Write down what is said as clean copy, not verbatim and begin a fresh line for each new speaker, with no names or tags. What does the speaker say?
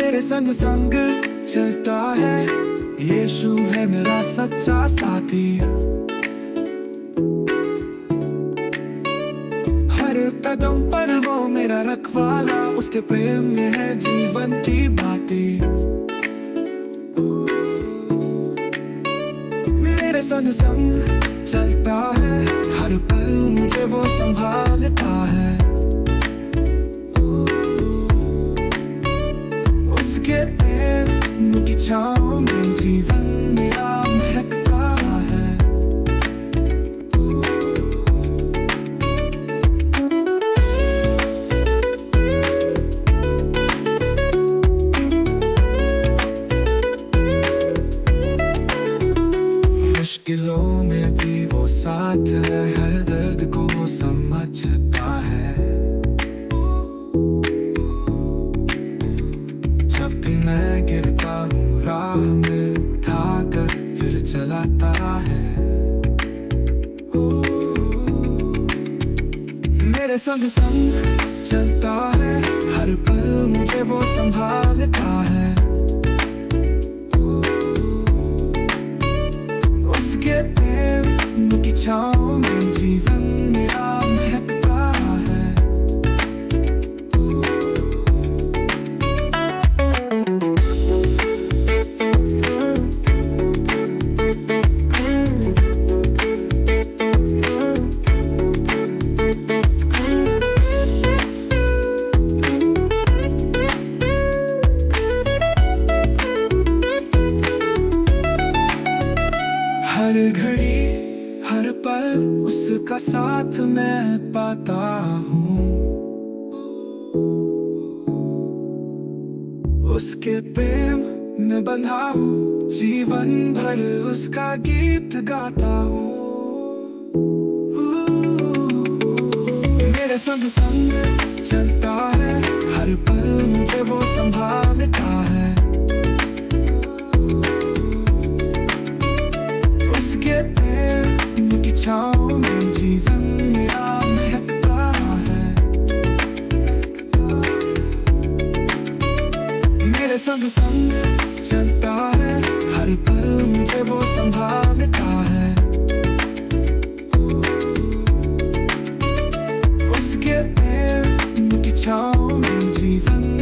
मेरे संग संग चलता है, यीशु है मेरा सच्चा साथी। हर कदम पर वो मेरा रखवाला, उसके प्रेम में है जीवन की बातें। मेरे संग संग चलता है, हर पल मुझे वो संभालता है। उसके प्रेम की छाँव में जीवन मेरा महकता है। मुश्किलों में भी वो साथ है, हर दर्द को वो समझता है। जब भी मैं गिरता हूँ राह में उठाकर फिर चलाता है। मेरे संग संग चलता है, हर पल मुझे वो संभालता है। उसके प्रेम की छाँव में जीवन मेरा महकता है। हर घड़ी हर पल उसका साथ मैं पाता हूँ। उसके प्रेम में बंधा हूँ, जीवन भर उसका गीत गाता हूँ। मेरे संग संग चलता है, हर पल मुझे वो संभालता है। उसके प्रेम की छाँव में जीवन मेरा महकता है। मेरे संग संग चलता है, हर पल मुझे वो संभालता है। उसके प्रेम की छाँव में जीवन